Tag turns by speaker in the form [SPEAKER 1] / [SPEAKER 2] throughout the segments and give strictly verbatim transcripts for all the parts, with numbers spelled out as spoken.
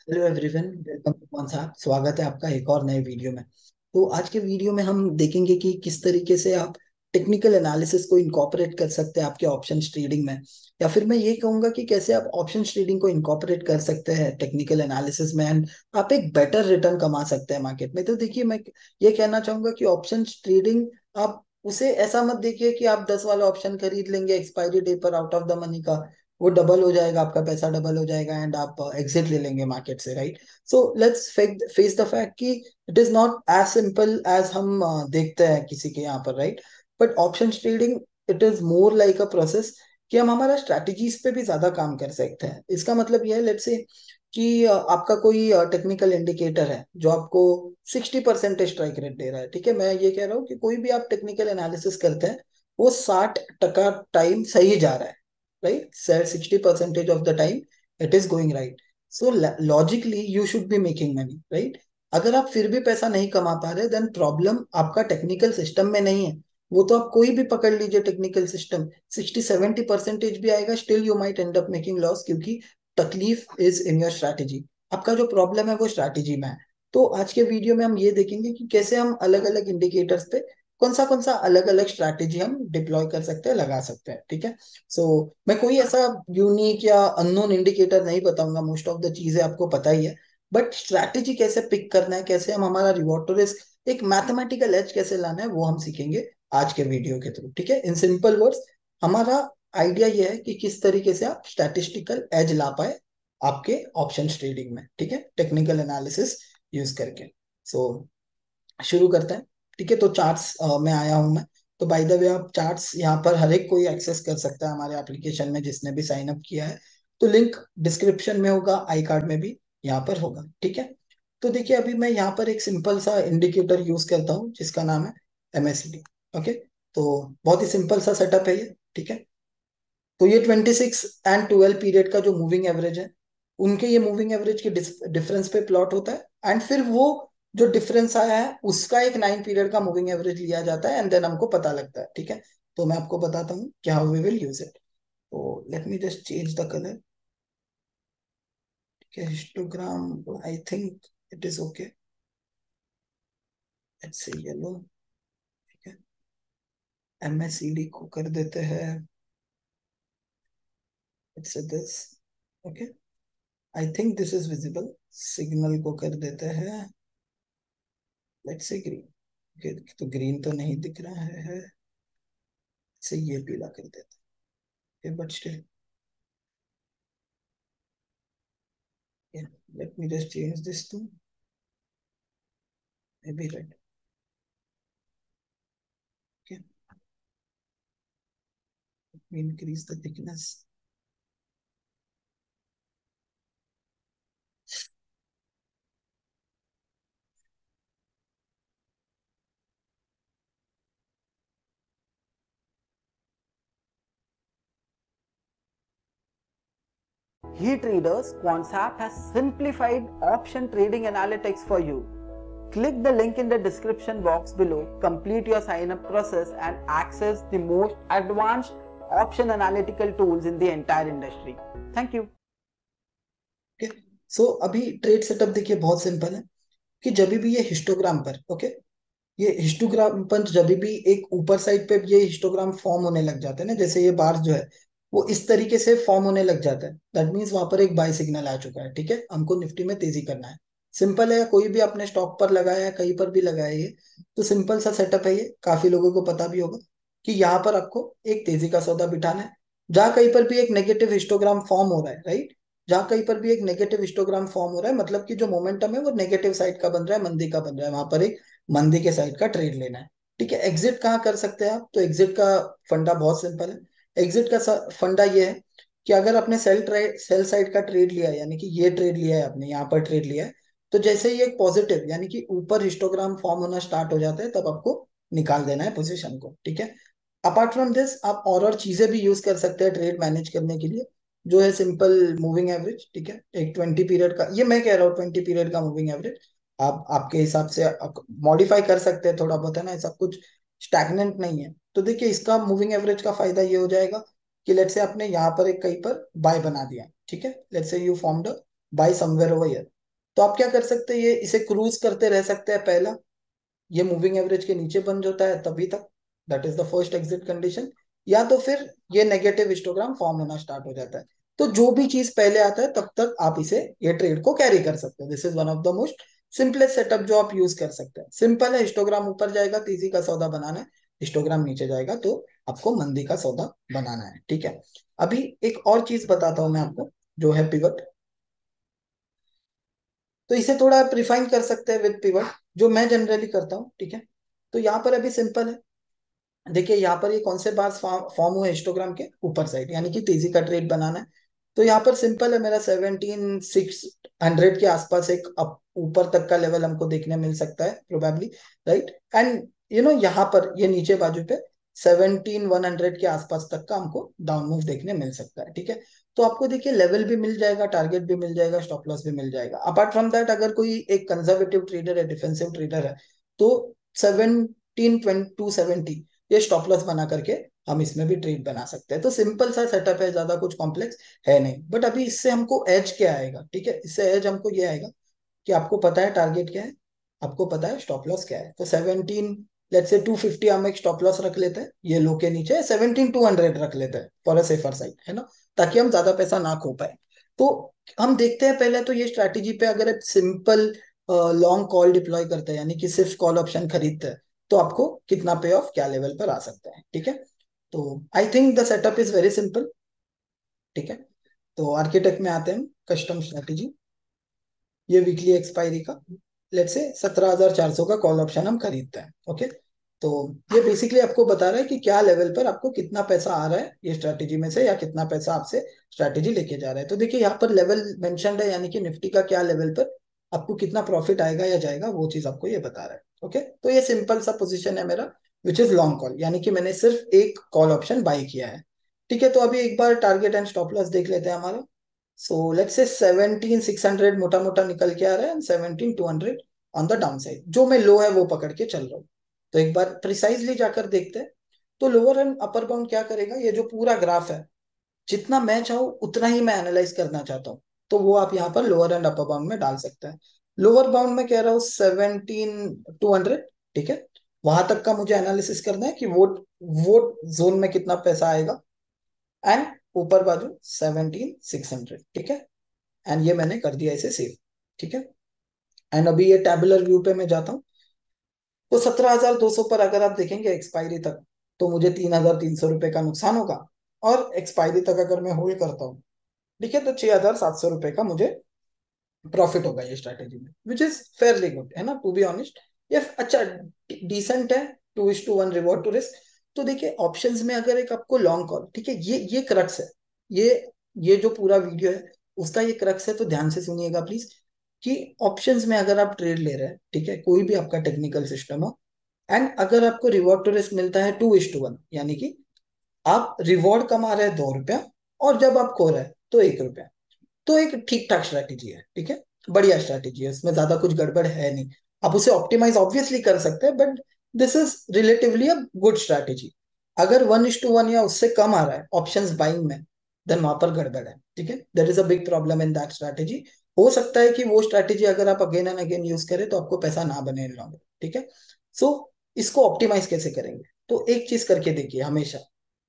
[SPEAKER 1] Hello everyone, welcome to कौन सा स्वागत है आपका एक और नए वीडियो में। तो आज के वीडियो में हम देखेंगे कि किस तरीके से आप टेक्निकल एनालिसिस को इनकॉर्पोरेट कर सकते हैं आपके ऑप्शन ट्रेडिंग में। या फिर मैं ये कहूंगा कि कैसे आप ऑप्शन ट्रेडिंग को इनकॉर्पोरेट कर सकते हैं टेक्निकल एनालिसिस में एंड आप एक बेटर रिटर्न कमा सकते हैं मार्केट में। तो देखिए, मैं ये कहना चाहूंगा कि ऑप्शन ट्रेडिंग आप उसे ऐसा मत देखिए कि आप दस वाला ऑप्शन खरीद लेंगे एक्सपायरी डे पर आउट ऑफ द मनी का, वो डबल हो जाएगा, आपका पैसा डबल हो जाएगा एंड आप एग्जिट ले लेंगे मार्केट से, right. So let's face the fact कि it is not as simple as हम uh, देखते हैं किसी के यहाँ पर, right. But option trading, it is more like a process कि हम हमारा स्ट्रैटेजीज पे भी ज्यादा काम कर सकते हैं। इसका मतलब यह है, लेट्स से कि uh, आपका कोई टेक्निकल इंडिकेटर है जो आपको सिक्सटी परसेंट स्ट्राइक रेट दे रहा है, ठीक है। मैं ये कह रहा हूँ कि कोई भी आप टेक्निकल एनालिसिस करते हैं, वो साठ टका टाइम सही जा रहा है, right? Said sixty percentage of the time it is going right. So lo- logically you should be making money, right? अगर आप फिर भी पैसा नहीं कमा पा रहे, देन प्रॉब्लम आपका टेक्निकल सिस्टम में नहीं है। वो तो आप कोई भी पकड़ लीजिए technical system, sixty seventy percentage भी आएगा, still you might end up making loss, क्योंकि तकलीफ इज इन योर स्ट्रैटेजी। आपका जो प्रॉब्लम है वो स्ट्रैटेजी में है। तो आज के वीडियो में हम ये देखेंगे कि कैसे हम अलग अलग इंडिकेटर्स पे कौन सा कौन सा अलग अलग स्ट्रैटेजी हम डिप्लॉय कर सकते हैं, लगा सकते हैं, ठीक है। सो so, मैं कोई ऐसा यूनिक या अननोन इंडिकेटर नहीं बताऊंगा, मोस्ट ऑफ द चीजें आपको पता ही है। बट स्ट्रैटेजी कैसे पिक करना है, कैसे हम हमारा रिवॉर्ड टू रिस्क, एक मैथमेटिकल एज कैसे लाना है, वो हम सीखेंगे आज के वीडियो के थ्रू, ठीक है। इन सिंपल वर्ड्स, हमारा आइडिया ये है कि किस तरीके से आप स्टैटिस्टिकल एज ला पाए आपके ऑप्शन ट्रेडिंग में, ठीक है, टेक्निकल एनालिसिस यूज करके। सो शुरू करते हैं, ठीक है। तो चार्ट्स में आया हूं मैं। तो बाय द वे, आप चार्ट्स यहाँ पर हर एक कोई एक्सेस कर सकता है हमारे एप्लीकेशन में जिसने भी साइन अप किया है। तो लिंक डिस्क्रिप्शन में होगा, आई कार्ड में भी यहाँ पर होगा, ठीक है। तो देखिए, अभी मैं यहाँ पर एक सिंपल सा इंडिकेटर यूज करता हूँ जिसका नाम है M A C D. Okay. तो बहुत ही सिंपल सा सेटअप है ये, ठीक है। तो ये twenty six and twelve period का जो मूविंग एवरेज है, उनके ये मूविंग एवरेज के डिफरेंस पे प्लॉट होता है एंड फिर वो जो डिफरेंस आया है उसका एक नाइन पीरियड का मूविंग एवरेज लिया जाता है एंड देन हमको पता लगता है, ठीक है। तो मैं आपको बताता हूँ कि how we will use it. तो let me just change the colour, ठीक है। Histogram, I think it is okay, let's say yellow, ठीक है। एम एस सी डी को कर देते हैं, it's this, okay. I think this is visible. Signal को कर देते हैं, लेट्स से ग्रीन। ओके, तो ग्रीन तो नहीं दिख रहा है, से ये पीला कर देते हैं, but still let me just change this to maybe red. Okay, increase the thickness.
[SPEAKER 2] Hey traders, Quantsap has simplified option trading analytics for you. Click the link in the description box below, complete your sign up process and access the most advanced option analytical tools in the entire industry. Thank you.
[SPEAKER 1] Okay, so अभी trade setup देखिए बहुत simple है कि जब भी ये histogram पर, okay, ये हिस्टोग्राम पर जब भी एक ऊपर साइड पे ये हिस्टोग्राम फॉर्म होने लग जाते हैं ना, जैसे ये बार जो है वो इस तरीके से फॉर्म होने लग जाता है, दैट मीन्स वहां पर एक बाय सिग्नल आ चुका है, ठीक है। हमको निफ्टी में तेजी करना है। सिंपल है, कोई भी अपने स्टॉक पर लगाया है, कहीं पर भी लगाया है ये, तो सिंपल सा सेटअप है ये, काफी लोगों को पता भी होगा कि यहाँ पर आपको एक तेजी का सौदा बिठाना है। जहां कहीं पर भी एक नेगेटिव हिस्टोग्राम फॉर्म हो रहा है, राइट, जहां कहीं पर भी एक नेगेटिव हिस्टोग्राम फॉर्म हो रहा है, मतलब कि जो मोमेंटम है वो नेगेटिव साइड का बन रहा है, मंदी का बन रहा है, वहां पर एक मंदी के साइड का ट्रेड लेना है, ठीक है। एग्जिट कहाँ कर सकते हैं आप? तो एग्जिट का फंडा बहुत सिंपल है। एग्जिट का फंडा ये है कि अगर आपने सेल ट्रेड सेल साइड का ट्रेड लिया है, यानी कि ये ट्रेड लिया है आपने, यहाँ पर ट्रेड लिया है, तो जैसे ही एक पॉजिटिव यानी कि ऊपर हिस्टोग्राम फॉर्म होना स्टार्ट हो जाता है, तब आपको निकाल देना है पोजीशन को, ठीक है। अपार्ट फ्रॉम दिस, आप और और चीजें भी यूज कर सकते हैं ट्रेड मैनेज करने के लिए, जो है सिंपल मूविंग एवरेज, ठीक है। एक ट्वेंटी पीरियड का, ये मैं कह रहा हूँ ट्वेंटी पीरियड का मूविंग एवरेज, आप आपके हिसाब से मॉडिफाई कर सकते हैं थोड़ा बहुत, है ना, सब कुछ स्टैग्नेंट नहीं है। तो देखिए, इसका मूविंग एवरेज का फायदा ये हो जाएगा कि लेट्स से आपने यहाँ पर एक कहीं पर बाय बना दिया, ठीक है, let's say you formed by somewhere over here, तो आप क्या कर सकते हैं, ये इसे क्रूज करते रह सकते हैं। पहला, ये मूविंग एवरेज के नीचे बंद होता है तभी तक, that is the first exit condition. या तो फिर ये नेगेटिव हिस्टोग्राम फॉर्म होना स्टार्ट हो जाता है। तो जो भी चीज पहले आता है तब तक आप इसे, ये ट्रेड को कैरी कर सकते हो। This is one of the most simplest setup जो आप यूज कर सकते हैं। सिंपल है, हिस्टोग्राम ऊपर जाएगा तेजी का सौदा बनाना है, हिस्टोग्राम नीचे जाएगा तो आपको मंदी का सौदा बनाना है। ठीक है, अभी एक और चीज बताता हूं मैं आपको, जो है पिवट। तो इसे थोड़ा आप रिफाइन कर सकते हैं विद पिवट, जो मैं जनरली करता हूँ। ठीक है, तो यहाँ पर अभी सिंपल है। देखिए यहाँ पर ये कौन से बार फॉर्म हुए हिस्टोग्राम के ऊपर साइड, यानी कि तेजी का ट्रेड बनाना है। तो यहाँ पर सिंपल है, मेरा सेवनटीन सिक्स हंड्रेड के आसपास एक अप ऊपर तक का लेवल हमको देखने मिल सकता है probably, right. And you know यहाँ पर ये नीचे बाजू पे सेवनटीन वन हंड्रेड के आसपास तक का हमको डाउन मूव देखने मिल सकता है। ठीक है, तो आपको देखिए लेवल भी मिल जाएगा, टारगेट भी मिल जाएगा, स्टॉप लॉस भी मिल जाएगा। अपार्ट फ्रॉम दैट, अगर कोई एक कंजर्वेटिव ट्रेडर है, डिफेंसिव ट्रेडर है, तो सेवनटीन टू सेवेंटी ये स्टॉप लॉस बना करके हम इसमें भी ट्रेड बना सकते हैं। तो सिंपल सा सेटअप है, ज्यादा कुछ कॉम्प्लेक्स है नहीं। बट अभी इससे हमको एज क्या आएगा, ठीक है, इससे एज हमको ये आएगा कि आपको पता है टारगेट क्या है, आपको पता है स्टॉप लॉस क्या है। तो seventeen, let's say two fifty हम एक स्टॉप लॉस रख लेते हैं, ये लो के नीचे सेवनटीन टू हंड्रेड रख लेते हैं फॉर अ सेफर साइड, है ना, ताकि हम ज्यादा पैसा ना खो पाए। तो हम देखते हैं पहले तो ये स्ट्रैटेजी पे, अगर आप सिंपल लॉन्ग कॉल डिप्लॉय करते हैं, यानी कि सिर्फ कॉल ऑप्शन खरीदते हैं, तो आपको कितना पे ऑफ क्या लेवल पर आ सकता है। ठीक है, तो I think the setup is very simple. ठीक है, तो आर्किटेक्ट में आते हैं, कस्टम स्ट्रेटेजी, ये वीकली एक्सपायरी का, लेट्स से सत्रह हजार चार सौ का कॉल ऑप्शन हम खरीदते हैं। ओके, तो ये बेसिकली आपको बता रहा है कि क्या लेवल पर आपको कितना पैसा आ रहा है ये स्ट्रैटेजी में से, या कितना पैसा आपसे स्ट्रैटेजी लेके जा रहा है। तो देखिए यहाँ पर लेवल मेंशन्ड है, यानी कि निफ्टी का क्या लेवल पर आपको कितना प्रॉफिट आएगा या जाएगा, वो चीज आपको ये बता रहा है। ओके, तो ये सिंपल सा पोजीशन है मेरा, विच इज लॉन्ग कॉल, यानी कि मैंने सिर्फ एक कॉल ऑप्शन बाई किया है। ठीक है, तो अभी एक बार टारगेट एंड स्टॉप लॉस देख लेते हैं हमारा। So let's say seventeen six hundred मोटा मोटा निकल के आ रहा है, and seventeen two hundred on the down side, जो मैं लो है वो पकड़ के चल रहा हूँ। तो एक बार प्रिसाइजली जाकर देखते हैं। तो लोअर एंड अपर बाउंड क्या करेगा, ये जो पूरा ग्राफ है, जितना मैं चाहूँ उतना ही मैं एनालाइज करना चाहता हूँ, तो वो आप यहाँ पर लोअर एंड अपर बाउंड में डाल सकते हैं। लोअर बाउंड में कह रहा हूँ सेवनटीन टू हंड्रेड। ठीक है, वहां तक का मुझे एनालिसिस करना है कि वो वो जोन में कितना पैसा आएगा। एंड ऊपर बाजू सेवनटीन सिक्स हंड्रेड। ठीक है, एंड ये मैंने कर दिया इसे सेव। ठीक है, एंड अभी ये टैबुलर व्यू पे मैं जाता हूँ। तो सत्रह हजार दो सौ पर अगर आप देखेंगे एक्सपायरी तक, तो मुझे तीन हजार तीन सौ रुपए का नुकसान होगा। और एक्सपायरी तक अगर मैं होल्ड करता हूँ, ठीक है, तो छह हजार सात सौ रुपए का मुझे प्रॉफिट होगा ये स्ट्रैटेजी में, विच इज फेयरली गुड, है ना, टू बी ऑनेस्ट। ये अच्छा डिसेंट है, two is to one reward to risk. तो देखिए ऑप्शंस में अगर एक आपको लॉन्ग कॉल, ठीक है, ये ये क्रक्स है, ये ये जो पूरा वीडियो है उसका ये क्रक्स है, तो ध्यान से सुनिएगा प्लीज। कि ऑप्शंस में अगर आप ट्रेड ले रहे हैं, ठीक है, कोई भी आपका टेक्निकल सिस्टम हो, एंड अगर आपको रिवॉर्ड टू रिस्क मिलता है टू इज टू वन, यानी कि आप रिवॉर्ड कमा रहे हैं दो रुपया, और जब आप खो रहे हैं तो एक रुपया, तो एक ठीक ठाक स्ट्रैटेजी है। ठीक है, बढ़िया स्ट्रैटेजी है, उसमें ज्यादा कुछ गड़बड़ है नहीं। आप उसे ऑप्टिमाइज ऑब्वियसली कर सकते हैं, but this is relatively a good strategy. अगर वन इज टू वन या उससे कम आ रहा है ऑप्शंस बाइंग में, देन वहां पर गड़बड़ है। ठीक है, there is a big problem in that strategy. हो सकता है कि वो स्ट्रैटेजी अगर आप अगेन एंड अगेन यूज करें तो आपको पैसा ना बने लॉन्ग। ठीक है, सो इसको ऑप्टिमाइज कैसे करेंगे, तो एक चीज करके देखिए हमेशा,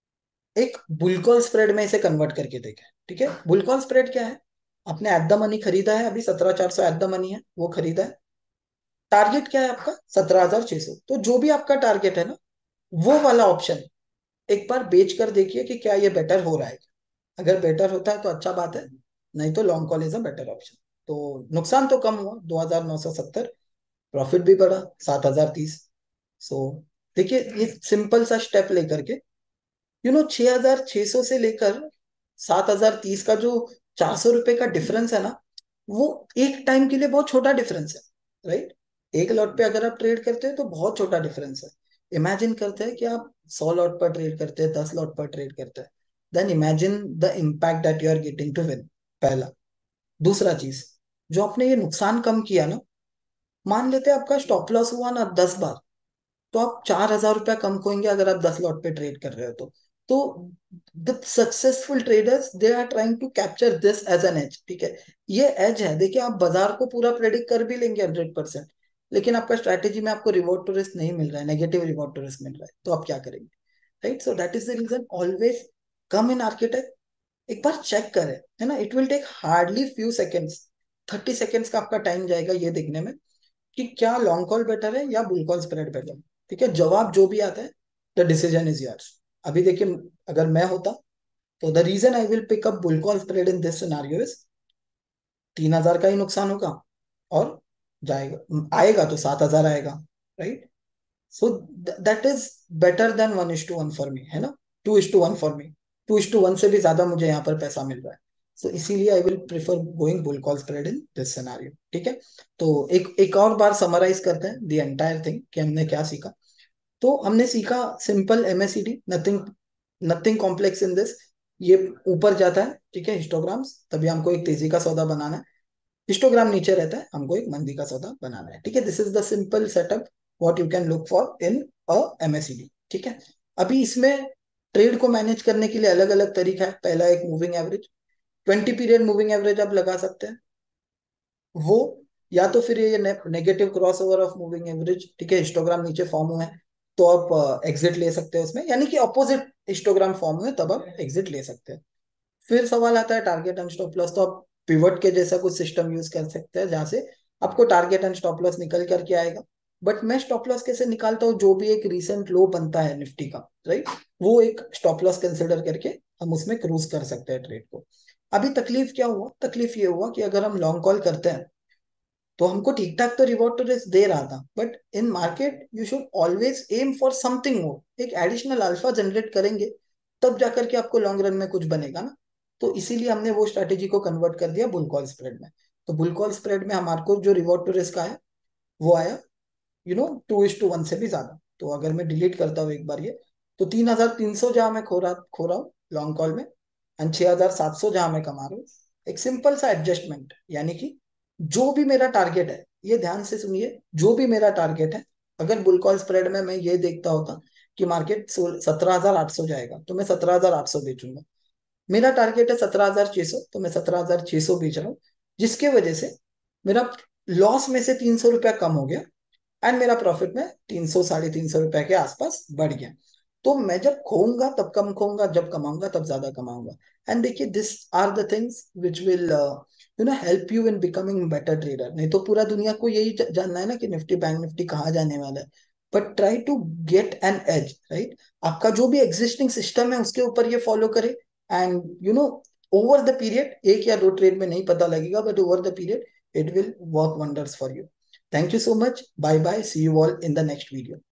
[SPEAKER 1] एक बुलकॉल स्प्रेड में इसे कन्वर्ट करके देखें। ठीक है, बुलकॉल स्प्रेड क्या है, आपने एट द मनी खरीदा है, अभी सत्रह चार सौ एट द मनी है, वो खरीदा है। टारगेट क्या है आपका, सत्रह हजार छह सौ। तो जो भी आपका टारगेट है ना, वो वाला ऑप्शन एक बार बेच कर देखिए कि क्या ये बेटर हो रहा है। अगर बेटर होता है तो अच्छा बात है, नहीं तो long call is a better option. तो नुकसान तो कम हुआ, दो हजार नौ सौ सत्तर, प्रॉफिट भी बढ़ा सात हजार तीस। सो देखिए ये सिंपल सा स्टेप लेकर के, यू नो छह हजार छह सौ से लेकर सात हजार तीस का जो चार सौ रुपए का डिफरेंस है ना, वो एक टाइम के लिए बहुत छोटा डिफरेंस है, राइट। एक लॉट पे अगर आप ट्रेड करते हैं तो बहुत छोटा डिफरेंस है। इमेजिन करते हैं कि आप सौ लॉट पर ट्रेड करते हैं, दस लॉट पर ट्रेड करते हैं, then imagine the impact that you are getting to win. पहला। दूसरा चीज, जो आपने ये नुकसान कम किया ना, मान लेते हैं आपका स्टॉप लॉस हुआ ना दस बार, तो आप चार हजार रुपया कम खोएंगे अगर आप दस लॉट पे ट्रेड कर रहे हो तो। तो the successful traders they are trying to capture this as an edge, ठीक है। ये एज है, देखिए आप बाजार को पूरा प्रेडिक्ट कर भी लेंगे हंड्रेड परसेंट, लेकिन आपका स्ट्रैटेजी में आपको रिवॉर्ड टू रिस्क नहीं मिल रहा है, नेगेटिव रिवॉर्ड टू रिस्क मिल रहा है, तो आप क्या करेंगे, right. So that is the reason, always come in architect, एक बार चेक करें, है ना। It will take hardly few seconds, thirty seconds का आपका टाइम जाएगा ये देखने में कि क्या लॉन्ग कॉल बेटर है या बुल कॉल स्प्रेड बेटर है, ठीक है। जवाब जो भी आता है, द डिसीजन इज योर्स। अभी देखिए, अगर मैं होता, तो the reason I will pick up bull call spread in this scenario is, तीन हजार का ही नुकसान होगा, और जाएगा आएगा तो सात हजार आएगा, right. So that is better than one is to one for me, है ना। Two is to one for me, two is to one से भी ज्यादा मुझे यहाँ पर पैसा मिल रहा है। सो so, इसीलिए I will prefer going bull call spread in this scenario, ठीक है। तो एक एक और बार समराइज करते हैं द एंटायर थिंग कि हमने क्या सीखा। तो हमने सीखा simple MACD, nothing nothing complex in this. ये ऊपर जाता है, ठीक है, हिस्टोग्राम्स, तभी हमको एक तेजी का सौदा बनाना है। हिस्टोग्राम नीचे रहता है, हमको एक मंदी का सौदा बनाना है, ठीक है। This is the simple setup what you can look for in a MACD, ठीक है। अभी इसमें ट्रेड को मैनेज करने के लिए अलग अलग तरीका है। पहला एक moving average, twenty period moving average आप लगा सकते हैं वो, या तो फिर ये negative cross over of moving average, ठीक है, हिस्टोग्राम नीचे फॉर्म हुआ है तो आप एग्जिट ले सकते हैं उसमें, यानी कि ऑपोजिट हिस्टोग्राम फॉर्म हुए तब आप एग्जिट ले सकते हैं। फिर सवाल आता है टारगेट एंड स्टॉप लॉस, तो आप पिवट के जैसा कुछ सिस्टम यूज कर सकते हैं जहां से आपको टारगेट एंड स्टॉप लॉस निकल करके आएगा। बट मैं स्टॉप लॉस कैसे निकालता हूँ, जो भी एक रिसेंट लो बनता है निफ्टी का, राइट, वो एक स्टॉप लॉस कंसिडर करके हम उसमें क्रूज कर सकते हैं ट्रेड को। अभी तकलीफ क्या हुआ, तकलीफ ये हुआ कि अगर हम लॉन्ग कॉल करते हैं तो हमको ठीक ठाक तो रिवॉर्ड टू रिस्क दे रहा था, but in market you should always aim for something more, एक एडिशनल अल्फा जनरेट करेंगे तब जाकर के आपको लॉन्ग रन में कुछ बनेगा ना। तो इसीलिए हमने वो स्ट्रैटेजी को कन्वर्ट कर दिया बुल कॉल स्प्रेड में। तो बुल कॉल स्प्रेड में हमारे को जो रिवॉर्ड टू रिस्क आया वो आया, you know, two is to one से भी ज्यादा। तो अगर मैं डिलीट करता हूँ एक बार ये, तो तीन हजार तीन सौ जहां मैं खो रहा खो रहा हूँ लॉन्ग कॉल में, एंड छह हजार सात सौ जहां मैं कमा रहा हूँ, एक सिंपल सा एडजस्टमेंट, यानी कि जो भी मेरा टारगेट है, ये ध्यान से सुनिए, जो भी मेरा टारगेट है, अगर बुल कॉल स्प्रेड में मैं ये देखता होता कि मार्केट सत्रह हजार आठ सौ जाएगा तो मैं सत्रह हजार आठ सौ बेचूंगा। मेरा टारगेट है सत्रह हजार छह सौ, तो मैं सत्रह हजार छह सौ बेच रहा हूँ, जिसके वजह से मेरा लॉस में से तीन सौ रुपया कम हो गया, एंड मेरा प्रॉफिट में तीन सौ साढ़े तीन सौ रुपए के आसपास बढ़ गया। तो मैं जब खोऊंगा तब कम खोऊंगा, जब कमाऊंगा तब ज्यादा कमाऊंगा। एंड देखिए, this are the things which will you know help you in becoming better trader. नहीं तो पूरा दुनिया को यही ज- जानना है ना कि निफ्टी बैंक निफ्टी कहाँ जाने वाला है, but try to get an edge, right. आपका जो भी एग्जिस्टिंग सिस्टम है उसके ऊपर ये फॉलो करे, and you know over the period, एक या दो ट्रेड में नहीं पता लगेगा, but over the period it will work wonders for you. Thank you so much. Bye bye. See you all in the next video.